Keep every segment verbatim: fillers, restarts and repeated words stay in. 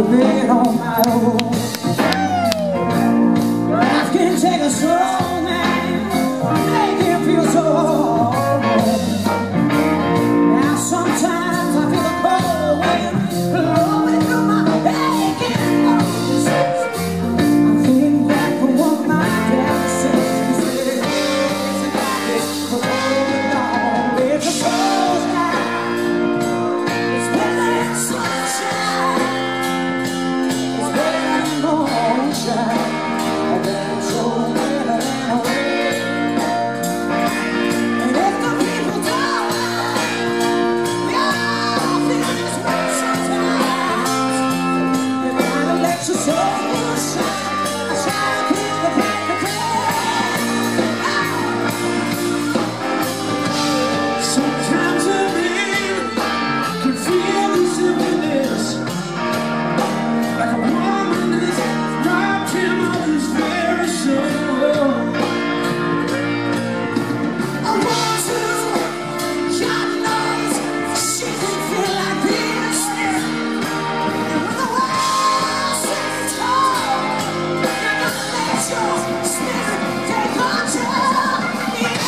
made on my own. Life can take a soul, man, make it feel so alone. Now sometimes I feel the cold wind blowing through my aching bones. I'm thinking back for what my dad said. He said, it's like this for all along. It's a soul's life. It's better than sunshine. It's better than moonshine. And then so better than rain. And if the people don't, we all feel this way sometimes. You gotta let your soul shine. Shine through the black of sometimes I really can feel this emptiness, like a woman is robbed him of his very soul. I want to, God knows, she can feel like this. And when the world seems cold, you're gonna let your spirit take control. Yeah.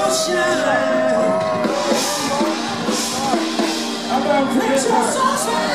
Let your soul shine.